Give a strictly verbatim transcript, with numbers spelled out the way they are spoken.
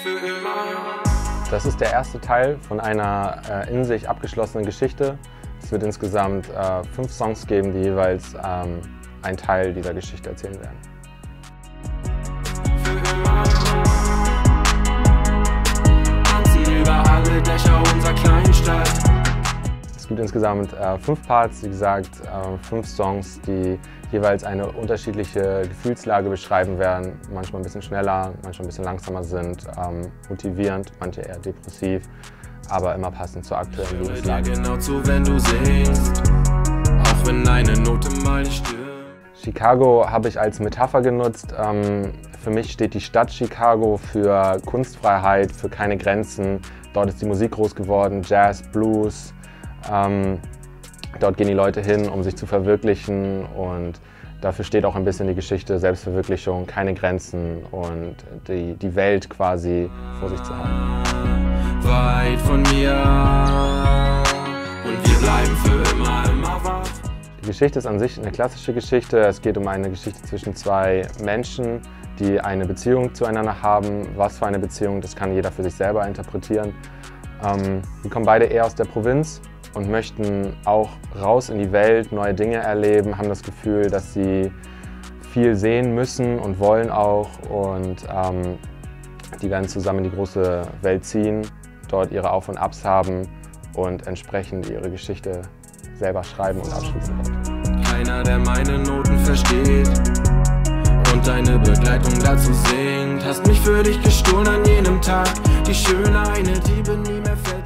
Das ist der erste Teil von einer äh, in sich abgeschlossenen Geschichte. Es wird insgesamt äh, fünf Songs geben, die jeweils ähm, einen Teil dieser Geschichte erzählen werden. Es gibt insgesamt äh, fünf Parts, wie gesagt, äh, fünf Songs, die jeweils eine unterschiedliche Gefühlslage beschreiben werden. Manchmal ein bisschen schneller, manchmal ein bisschen langsamer sind, ähm, motivierend, manche eher depressiv, aber immer passend zur aktuellen Lebenslage. Genau zu, wenn du singst, auch wenn eine Note mal nicht stimmt. Chicago habe ich als Metapher genutzt. Ähm, für mich steht die Stadt Chicago für Kunstfreiheit, für keine Grenzen. Dort ist die Musik groß geworden, Jazz, Blues. Ähm, dort gehen die Leute hin, um sich zu verwirklichen, und dafür steht auch ein bisschen die Geschichte Selbstverwirklichung, keine Grenzen und die, die Welt quasi vor sich zu haben. Weit von mir und wir bleiben für immer, immer wach. Die Geschichte ist an sich eine klassische Geschichte. Es geht um eine Geschichte zwischen zwei Menschen, die eine Beziehung zueinander haben. Was für eine Beziehung, das kann jeder für sich selber interpretieren. Ähm, die kommen beide eher aus der Provinz und möchten auch raus in die Welt, neue Dinge erleben, haben das Gefühl, dass sie viel sehen müssen und wollen auch. Und ähm, die werden zusammen in die große Welt ziehen, dort ihre Auf und Abs haben und entsprechend ihre Geschichte selber schreiben und abschließen wird. Keiner, der meine Noten versteht und deine Begleitung dazu singt. Hast mich für dich gestohlen an jenem Tag, die schöne eine Diebe nie mehr fällt.